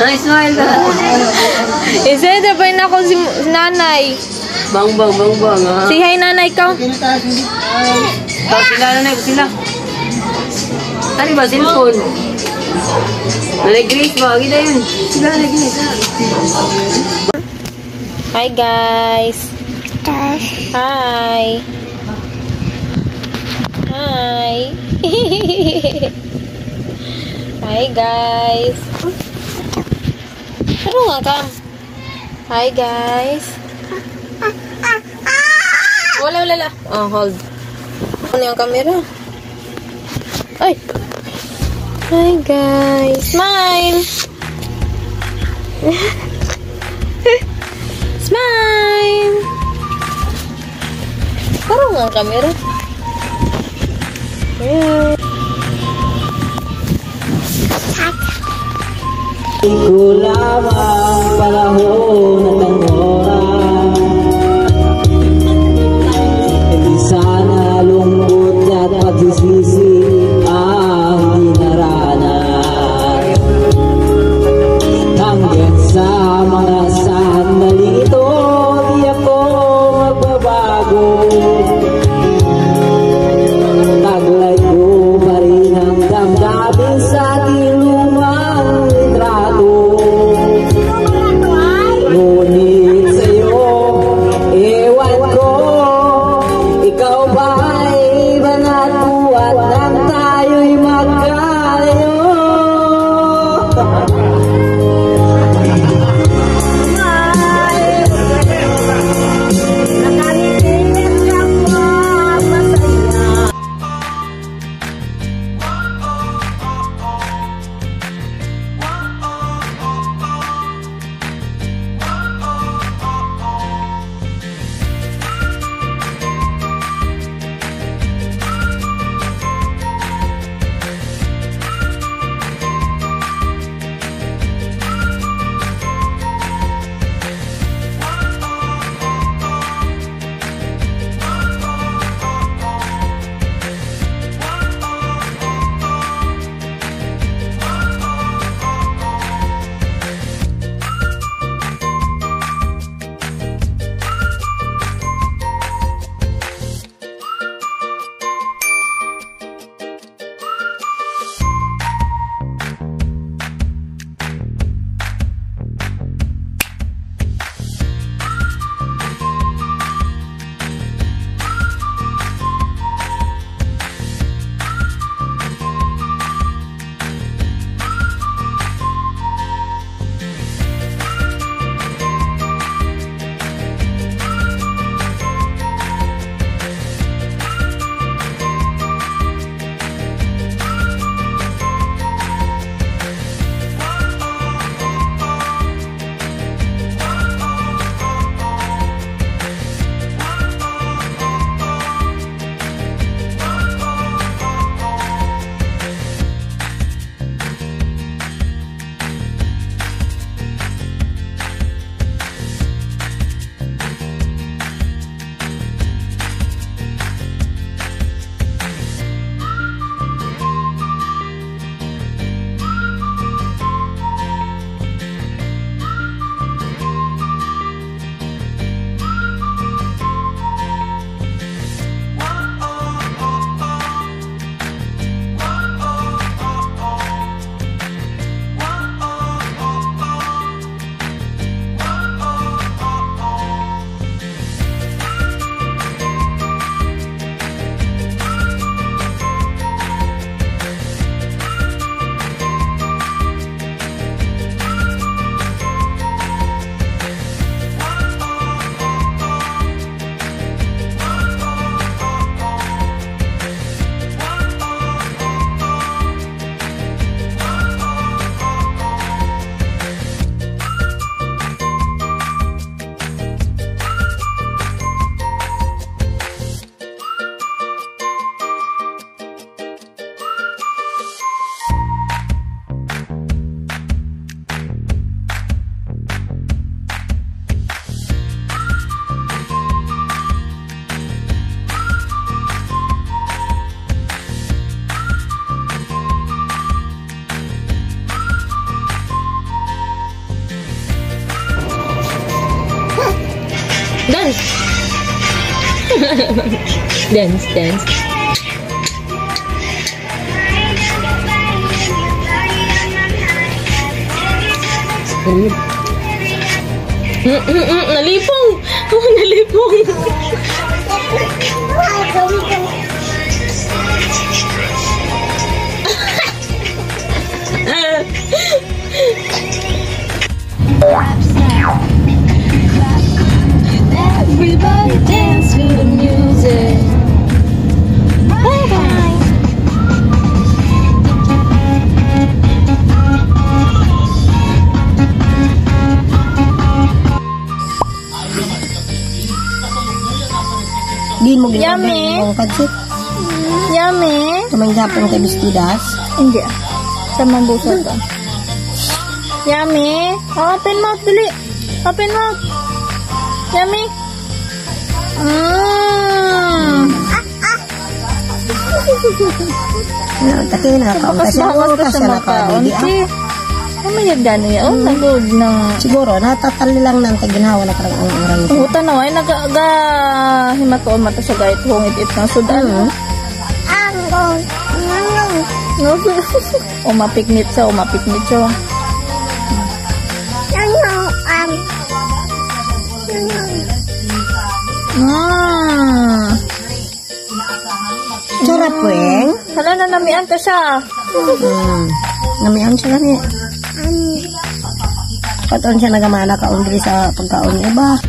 Nice smile ka. Isa, dapat na ako si nanay. Bang, ha? Say hi, nanay ka. Ikaw sila, nanay ko sila. Ano ba, cellphone? Nanay Grace ba? Gila yun. Sila, nanay Grace. Hi, guys. Hi. Hi. Hi, guys. Ano nga ka? Hi, guys. Wala. Oh, hold. Ano yung camera? Ay! Hi, guys. Smile! Smile! Parang nga ang camera. Yeah. Ikaw lamang panahon at ang oras. Hindi sana lungkot at pagsisisi ang dinaranas. Hanggang sa mga sandali ito, di ako magbabago. Taglay ko pa rin ang damdamin sa ating lumang litrato. Dance, dance. Nalipong! Oh, nalipong! Everybody dance to the music. Bye-bye. Di mo Yummy. ginagawa ng kadsit. Yummy. Tumanggapon kay bistidas. Hindi. Sa mambusa to. Yummy. Oh, open mouth, dali. Open mouth. Yummy. Taki na kaunta Bakas siya. bangas ka Kasi sa makaon. nakabili. Kamayag gano'n yan. Oh, nagod na. Siguro, natatali lang ng taginawa na parang ang orang ito. Ang tanaw ay himato mata sa gayet hungit it ng sudan. O mapiknit siya, o mapiknit siya. Sarap weng. Hala na namian ka siya. Namiyan siya gani. Patuon siya nagamana kaon diri sa pagkaon niya ba?